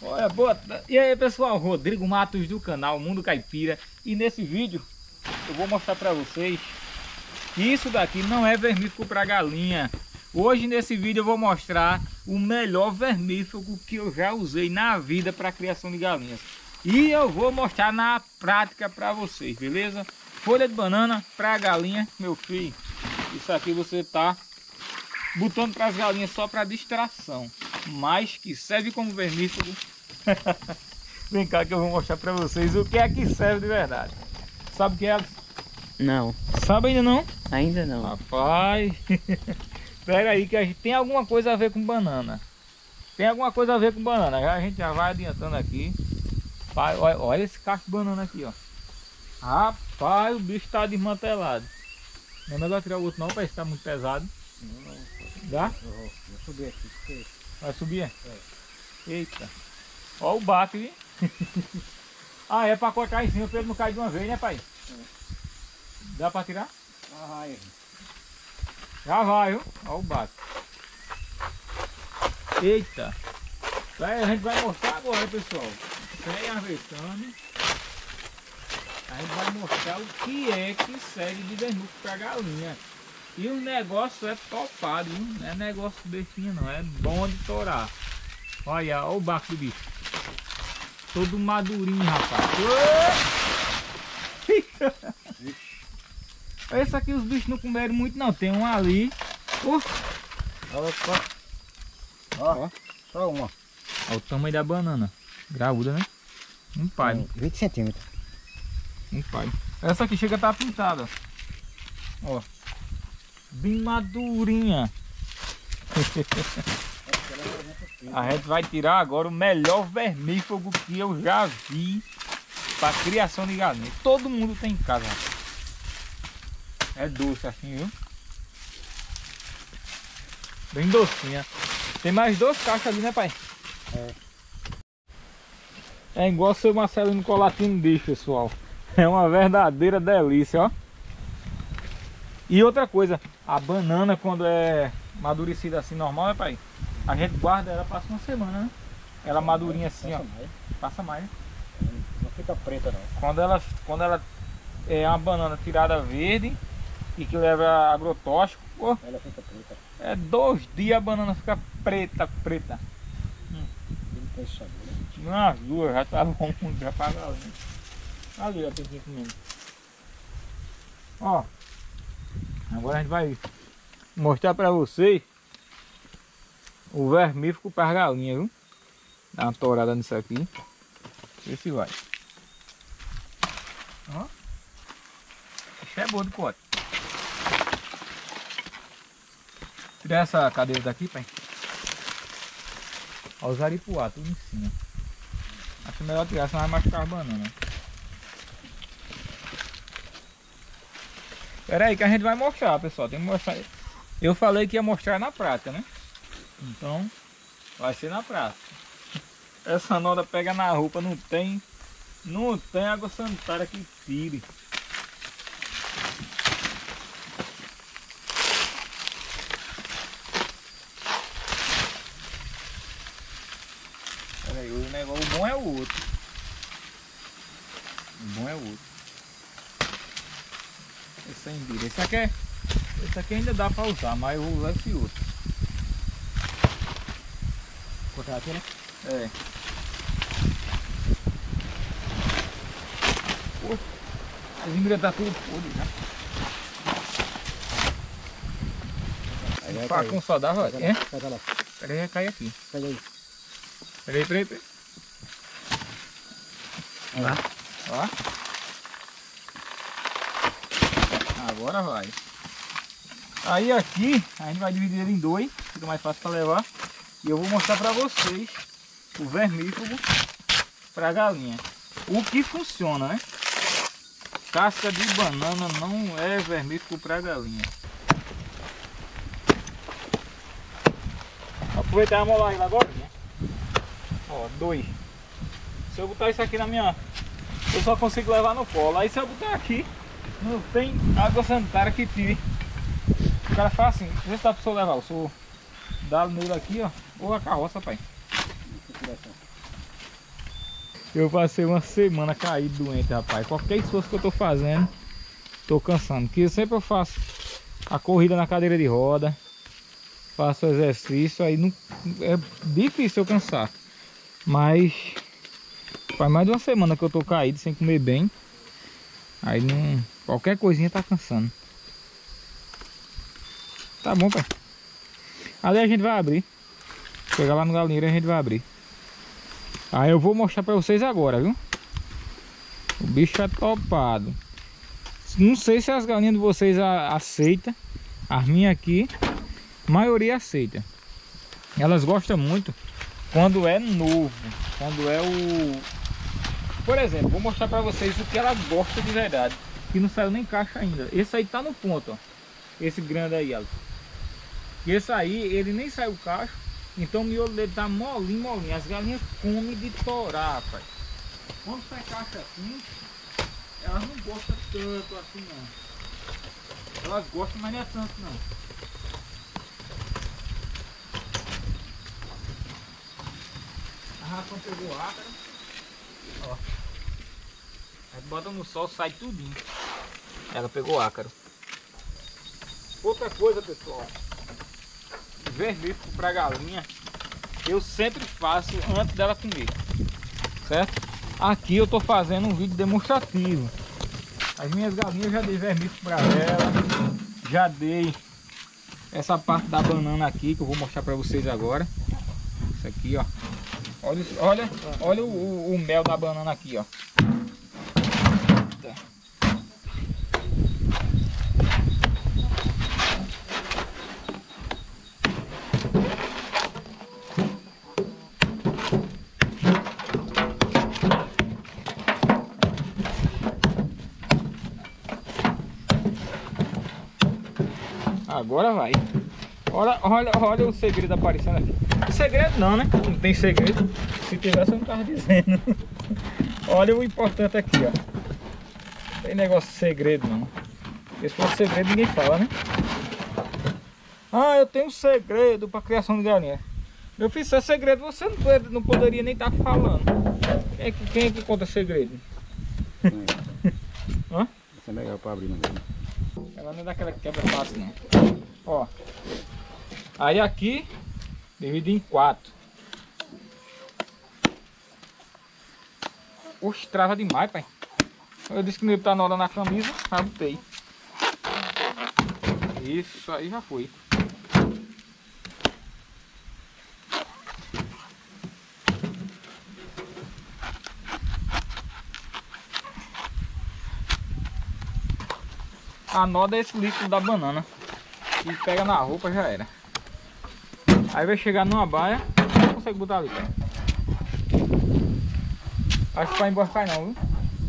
Olha, boa. E aí pessoal, Rodrigo Matos do canal Mundo Caipira. E nesse vídeo eu vou mostrar para vocês que isso daqui não é vermífugo para galinha. Hoje nesse vídeo eu vou mostrar o melhor vermífugo que eu já usei na vida para criação de galinhas. E eu vou mostrar na prática para vocês, beleza? Folha de banana para galinha, meu filho. Isso aqui você tá botando para as galinhas só para distração, mas que serve como vermífugo. Vem cá que eu vou mostrar para vocês o que é que serve de verdade. Sabe o que é? Não. Sabe ainda não? Ainda não. Rapaz, espera aí que a gente tem alguma coisa a ver com banana. Tem alguma coisa a ver com banana. A gente já vai adiantando aqui. Olha esse cacho de banana aqui, ó. Rapaz, o bicho tá desmantelado. Não é melhor tirar o outro não, para estar muito pesado. Não. Dá? Vou subir aqui. Porque... Vai subir? É. Eita. Ó o baque, viu? Ah, é para colocar em cima para ele não cair de uma vez, né, pai? É. Dá para tirar? Ah, vai. Já vai, viu? Ó o baque. Eita. Aí a gente vai mostrar agora, pessoal. Sem arvetame. A gente vai mostrar o que é que serve de vermífugo para galinha. E o negócio é topado, viu? Não é negócio bestinha não, é bom de torar. Olha o baco do bicho. Todo madurinho, rapaz. Esse aqui os bichos não comeram muito não, tem um ali. Ó, só uma. Olha o tamanho da banana. Graúda, né? Um pai. 20 centímetros. Um pai. Essa aqui chega a estar pintada. Ó. Bem madurinha. A gente vai tirar agora o melhor vermífugo que eu já vi para criação de galinha. Todo mundo tem em casa. É doce assim, viu? Bem docinha. Tem mais 2 caixas ali, né, pai? É igual o seu Marcelino Colatino diz, pessoal. É uma verdadeira delícia, ó. E outra coisa, a banana quando é amadurecida assim normal, né, pai? A gente guarda ela, passa uma semana, né? Ela madurinha assim, ó. Passa mais, né? Não fica preta não. Quando ela é uma banana tirada verde e que leva agrotóxico, pô, Ela fica preta. é 2 dias a banana fica preta. Não tem sabor. Umas 2, já tá bom, já pra galinha. Ali, ó, tem que ir comendo. Ó, agora a gente vai mostrar pra vocês o vermífugo para galinha, viu? Dá uma torada nisso aqui. Vê se vai. Ó. Isso é boa de corte. Tirar essa cadeira daqui, pai. Ó, os aripuá, tudo em cima. Acho melhor tirar, senão vai machucar a banana. Espera aí que a gente vai mostrar, pessoal. Tem que mostrar. Eu falei que ia mostrar na prática, né? Então, vai ser na prática. Essa noda pega na roupa, não tem água sanitária que tire. Espera aí, o negócio, o bom é o outro. O bom é o outro. Esse é indira. Esse aqui ainda dá para usar, mas eu vou usar esse outro. Cortar aqui, né? É. Pô, as ingredas tá tudo podre já. Aí vai Facão cair. só dava. É? Pega lá. Pera aí, vai cair aqui. Pega aí. Pera aí. Lá. Ó. Agora vai. Aí aqui a gente vai dividir ele em 2, fica mais fácil para levar. E eu vou mostrar para vocês o vermífugo para galinha. O que funciona, né? Casca de banana não é vermífugo para galinha. Aproveitar a molar ele agora, né? Ó, 2. Se eu botar isso aqui na minha... Eu só consigo levar no colo. Aí se eu botar aqui, não tem água sanitária que tire. O cara fala assim, vê se dá pra você levar. O senhor dá nele aqui, ó. Ou a carroça, pai. Eu passei uma semana caído doente, rapaz. Qualquer esforço que eu tô fazendo, tô cansando. Porque sempre eu faço a corrida na cadeira de roda, faço exercício, aí não, é difícil eu cansar. Mas faz mais de uma semana que eu tô caído sem comer bem. Aí não, qualquer coisinha tá cansando. Tá bom, pai. Ali a gente vai abrir. Chegar lá no galinheiro a gente vai abrir. Aí eu vou mostrar pra vocês agora, viu? O bicho é topado. Não sei se as galinhas de vocês aceitam. As minhas aqui, a maioria aceita. Elas gostam muito quando é novo. Quando é o... Por exemplo, vou mostrar pra vocês o que ela gosta de verdade. Que não saiu nem caixa ainda. Esse aí tá no ponto, ó. Esse grande aí, ó. E esse aí, ele nem saiu caixa. Então o miolo dele tá molinho, molinho. As galinhas comem de torar, rapaz. Quando sai caixa assim, elas não gostam tanto assim, não. Elas gostam, mas não é tanto, não. A ração pegou ácaro. Ó. Aí bota no sol, sai tudinho. Ela pegou ácaro. Outra coisa, pessoal. Vermífugo para galinha eu sempre faço antes dela comer, certo? Aqui eu tô fazendo um vídeo demonstrativo. As minhas galinhas eu já dei vermífugo para ela, já dei essa parte da banana aqui que eu vou mostrar para vocês agora. Isso aqui, ó. Olha o mel da banana aqui, ó. Agora vai. Olha o segredo aparecendo aqui. Segredo não, né? Não tem segredo. Se tivesse eu não tava dizendo. Olha o importante aqui, ó. Não tem negócio de segredo não. Porque se for segredo ninguém fala, né? Ah, eu tenho um segredo para criação de galinha. Meu filho, se é segredo você não poderia nem estar falando. Quem é que conta segredo? Hã? Isso é legal para abrir no meio. Ela não é daquela que quebra fácil, não. Ó. Aí aqui, divide em 4. Oxe, trava demais, pai. Eu disse que não ia botar nada na camisa, já botei. Isso aí já foi. A noda é esse líquido da banana. E pega na roupa, já era. Aí vai chegar numa baia, não consegue botar ali, cara. Acho que vai embora cai não, viu?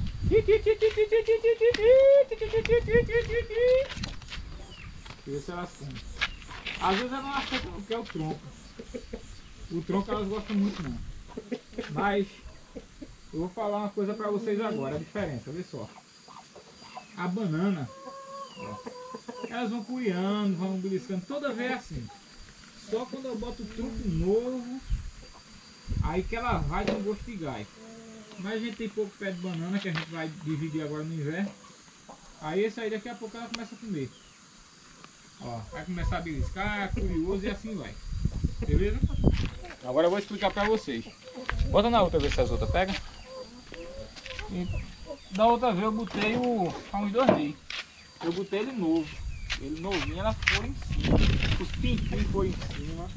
Ver se elas comem. Às vezes elas não aceitam o que é o tronco. O tronco elas gostam muito não. Mas eu vou falar uma coisa pra vocês agora, a diferença, vê só. A banana, ó, elas vão curiando, vão beliscando, toda vez assim. Só quando eu boto o tronco novo, aí que ela vai com gosto de gás. Mas a gente tem pouco pé de banana que a gente vai dividir agora no inverno. Aí esse aí daqui a pouco ela começa a comer. Ó, vai começar a beliscar, curioso e assim vai. Beleza? Agora eu vou explicar pra vocês. Bota na outra, ver se as outras pegam. E da outra vez eu botei há uns 2 dias. Eu botei ele novo. Ele novinho, ela foi em cima. Os pintinhos foram em cima.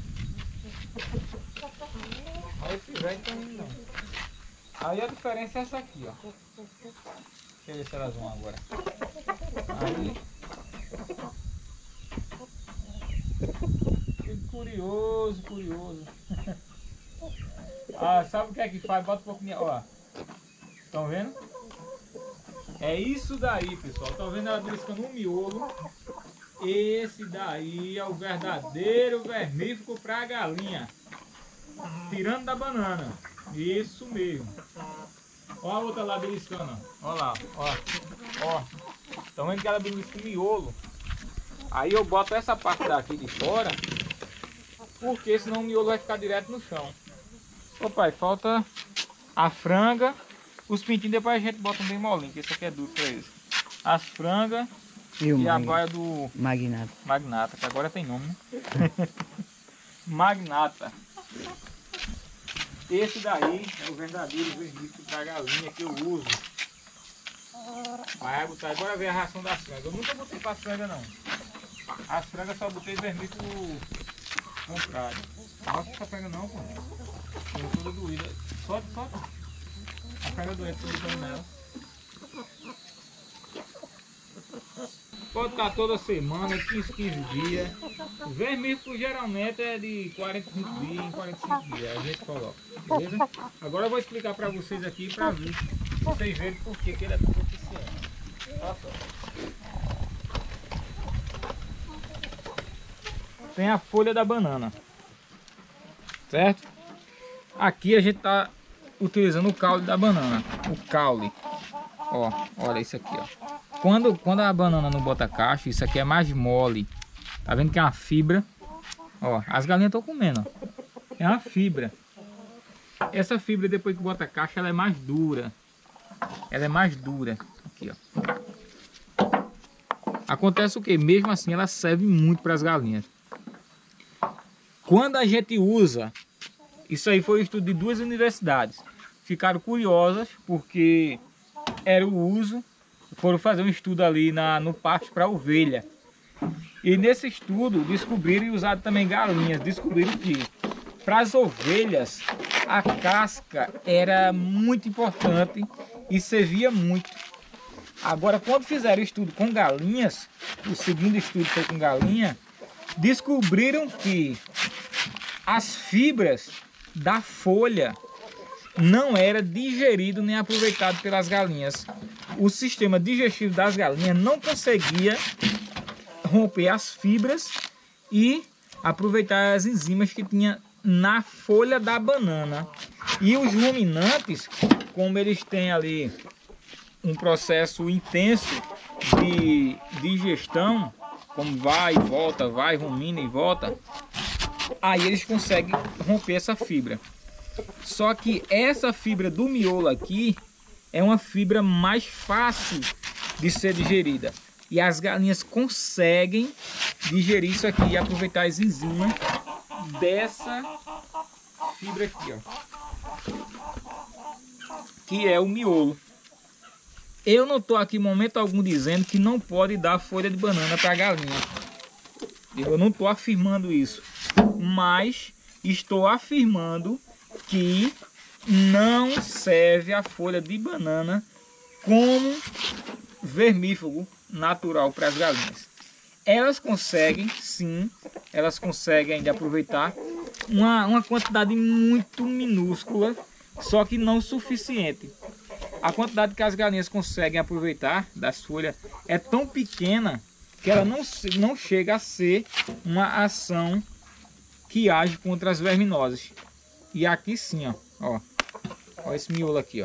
Aí esse velho tá indo não. Aí a diferença é essa aqui, ó. Deixa eu ver se elas vão agora. Aí. Curioso, curioso. Ah, sabe o que é que faz? Bota um pouquinho, ó. Estão vendo? É isso daí, pessoal. Estão vendo ela beliscando um miolo? Esse daí é o verdadeiro vermífugo para galinha. Tirando da banana. Isso mesmo. Ó a outra lá beliscando. Ó lá, ó. Ó. Estão vendo que ela belisca o miolo? Aí eu boto essa parte daqui de fora. Porque senão o miolo vai ficar direto no chão. Ô pai, falta a franga, os pintinhos depois a gente bota bem molinho, que esse aqui é duro pra eles. As frangas e a baia do Magnata, que agora tem nome, né? Magnata. Esse daí é o verdadeiro vermífugo para galinha que eu uso. Vai botar, agora vem a ração das frangas. Eu nunca botei para as frangas não. As frangas só botei vermífugo comprado. Não gosto dessa franga não, pô. Tô toda doída. Solte. A franga doente, tô botando nela. Pode estar toda semana, 15 dias. O vermífugo geralmente é de 45 dias em 45 dias. A gente coloca, beleza? Agora eu vou explicar para vocês aqui para ver. Vocês verem por que ele é tão eficiente. Olha só. Tem a folha da banana, certo? Aqui a gente está utilizando o caule da banana. O caule. Ó, olha isso aqui, ó. Quando a banana não bota cacho, isso aqui é mais mole. Tá vendo que é uma fibra? Ó, as galinhas estão comendo, ó. É uma fibra. Essa fibra, depois que bota cacho, ela é mais dura. Ela é mais dura. Aqui, ó. Acontece o que? Mesmo assim, ela serve muito para as galinhas. Quando a gente usa, isso aí foi um estudo de 2 universidades. Ficaram curiosas porque era o uso. Foram fazer um estudo ali no pasto para ovelha. E nesse estudo descobriram e usaram também galinhas. Descobriram que para as ovelhas a casca era muito importante e servia muito. Agora, quando fizeram o estudo com galinhas, o segundo estudo foi com galinha, descobriram que as fibras da folha não era digerido nem aproveitado pelas galinhas. O sistema digestivo das galinhas não conseguia romper as fibras e aproveitar as enzimas que tinha na folha da banana. E os ruminantes, como eles têm ali um processo intenso de digestão, como vai e volta, vai, rumina e volta, aí eles conseguem romper essa fibra. Só que essa fibra do miolo aqui é uma fibra mais fácil de ser digerida. E as galinhas conseguem digerir isso aqui e aproveitar as enzimas dessa fibra aqui, ó. Que é o miolo. Eu não estou aqui em momento algum dizendo que não pode dar folha de banana para a galinha. Eu não estou afirmando isso. Mas estou afirmando que não serve a folha de banana como vermífugo natural para as galinhas. Elas conseguem, sim, elas conseguem ainda aproveitar uma quantidade muito minúscula, só que não suficiente. A quantidade que as galinhas conseguem aproveitar das folhas é tão pequena que ela não chega a ser uma ação que age contra as verminoses. E aqui sim, ó. Ó esse miolo aqui, ó.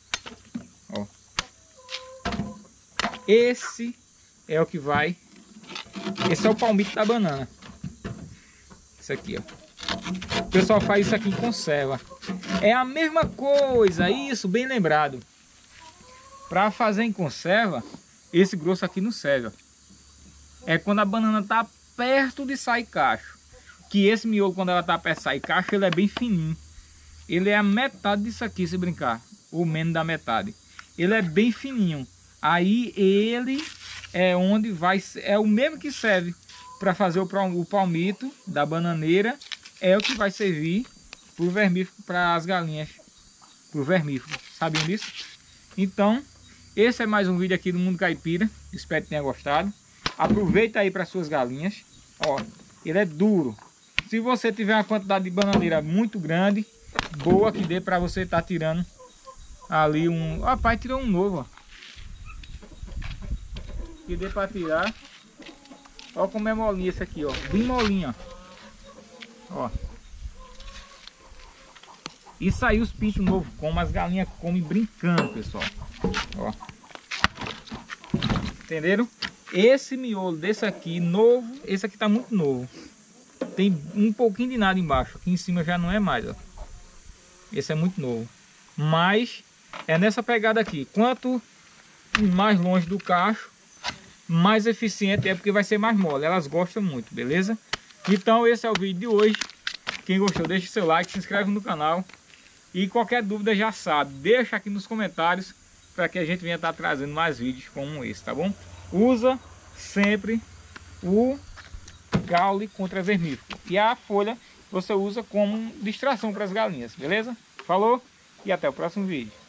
Esse é o que vai. Esse é o palmito da banana. Isso aqui, ó. O pessoal faz isso aqui em conserva. É a mesma coisa, isso, bem lembrado. Para fazer em conserva, esse grosso aqui não serve, ó. É quando a banana tá perto de sair cacho. Que esse miolo, quando ela tá perto de sair cacho, ele é bem fininho. Ele é a metade disso aqui, se brincar. Ou menos da metade. Ele é bem fininho. Aí ele é onde vai... É o mesmo que serve para fazer o palmito da bananeira. É o que vai servir para o vermífugo, para as galinhas. Para o vermífugo. Sabiam disso? Então, esse é mais um vídeo aqui do Mundo Caipira. Espero que tenha gostado. Aproveita aí para suas galinhas. Ó, ele é duro. Se você tiver uma quantidade de bananeira muito grande, boa, que dê para você estar tirando ali um... Ó, pai tirou um novo, ó. Que dê para tirar. Ó como é molinho esse aqui, ó. Bem molinho, ó. Isso aí os pintos novos comem, as galinhas comem brincando, pessoal. Ó. Entenderam? Esse miolo desse aqui, novo, esse aqui tá muito novo. Tem um pouquinho de nada embaixo. Aqui em cima já não é mais, ó. Esse é muito novo. Mas é nessa pegada aqui. Quanto mais longe do cacho, mais eficiente é, porque vai ser mais mole. Elas gostam muito, beleza? Então esse é o vídeo de hoje. Quem gostou, deixa seu like, se inscreve no canal. E qualquer dúvida já sabe, deixa aqui nos comentários para que a gente venha estar trazendo mais vídeos como esse, tá bom? Usa sempre o caule contra vermífugo. E a folha você usa como distração para as galinhas, beleza? Falou e até o próximo vídeo.